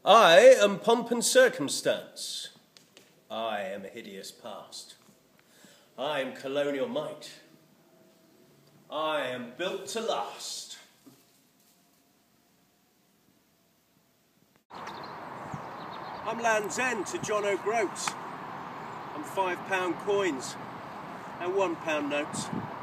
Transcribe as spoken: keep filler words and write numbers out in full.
I am pomp and circumstance. I am a hideous past. I am colonial might. I am built to last. I'm Land's End to John O'Groats. I'm five pound coins and one pound notes.